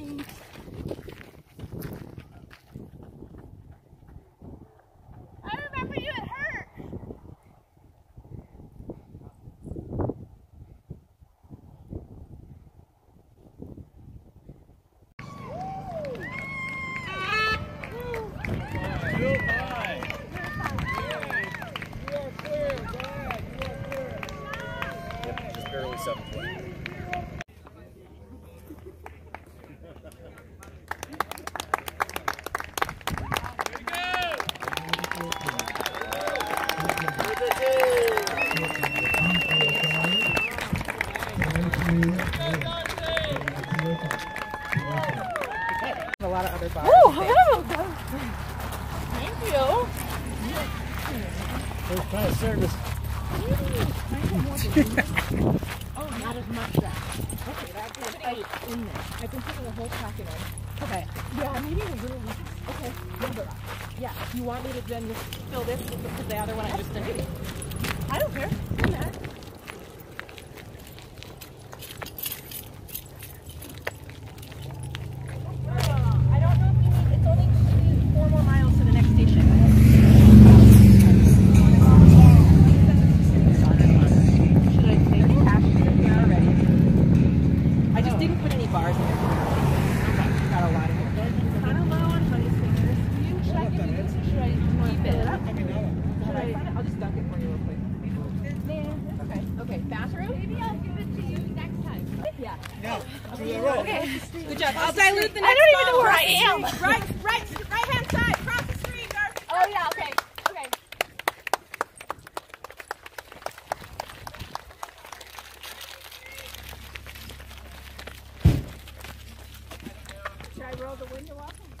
I remember you at hurt. Just barely 720. A lot of other bars. Oh, hello. Thank you. First class service. Oh, not as much then. Okay, that's good. In there. I've been putting a whole packet in. Okay. Yeah, maybe a little. Okay. Yeah. You want me to then just fill this with the other one I just did? I don't care. In there. I don't know if you need. It's only 4 more miles to the next station. Should I take cash in here already? I just didn't put any bars in it. Got a lot of it. It's kind of low on honey stickers. Should I give you this or should I keep it? I'll just dunk it for you real quick. Okay. Okay. Bathroom? Maybe I'll give it to you next time. Yeah. No. Okay. Good job. I'll dilute the next I don't even know where I am. Right hand side. Cross the street, Darcy. Oh yeah, okay. Okay. Should I roll the window up?